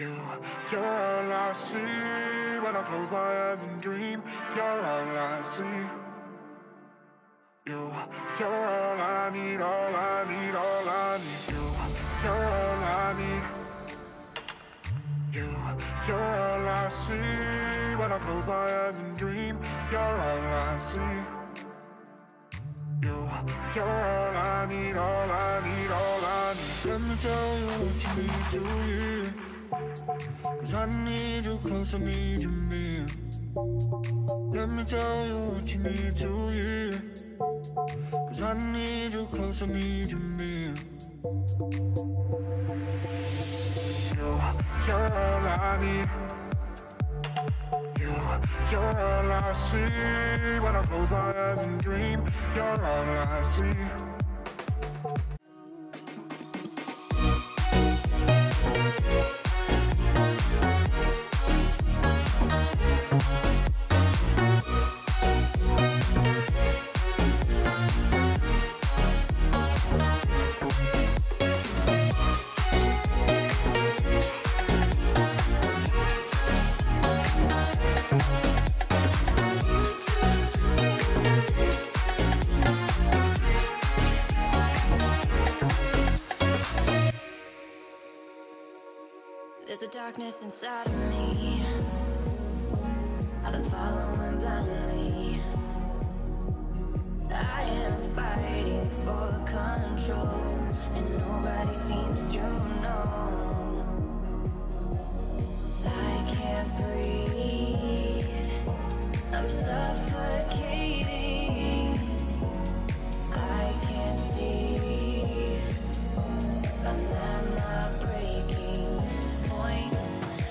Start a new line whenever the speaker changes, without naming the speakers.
You, you're all I see when I close my eyes and dream. You're all I see. You, you're all I need, all I need, all I need. You, you're all I need. You, you're all I see when I close my eyes and dream. You're all I see. You, you're all I need, all I need, all I need. Let me tell you what you need to hear. 'Cause I need you close, I need you near. Let me tell you what you need to hear. 'Cause I need you close, I need you near. You're all I need. You're all I see when I close my eyes and dream. You're all I see.
There's a darkness inside of me. I've been following blindly. I am fighting for control, and nobody seems to know.